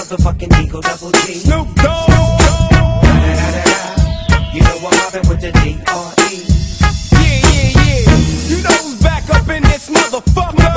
motherfucking Eagle Double G. Snoop Dogg. You know I'm mobbing with the D.R.E. Yeah. You know who's back up in this motherfucker.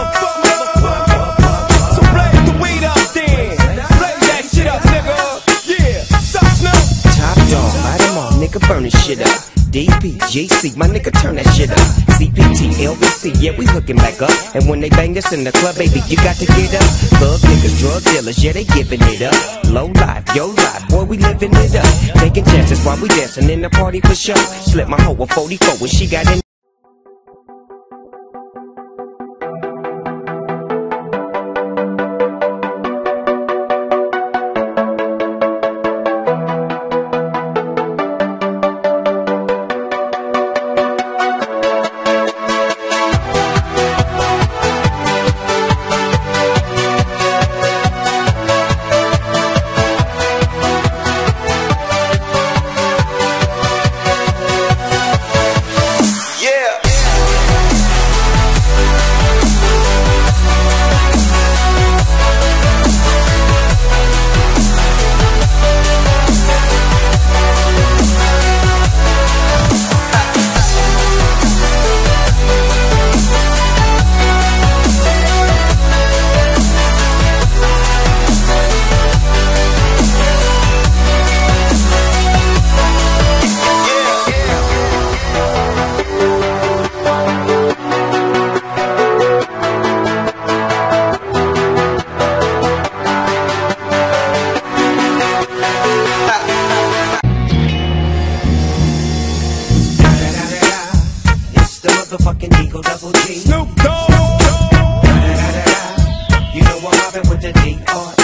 So blaze the weed up then. Blaze that shit up, nigga. Yeah. Sup, Snoop? Top dog, light 'em all, nigga, burn this shit up. DPGC, my nigga, turn that shit up. CPT, LBC, yeah, we hooking back up. And when they bang us in the club, baby, you got to get up. Thug niggas, drug dealers, yeah, they giving it up. Low life, yo life, boy, we living it up. Taking chances while we dancing in the party for sure. Slip my hoe a 44 when she got in. Motherfucking Eagle Double G. Snoop Dogg. You know I'm mobbing with the D.R.E.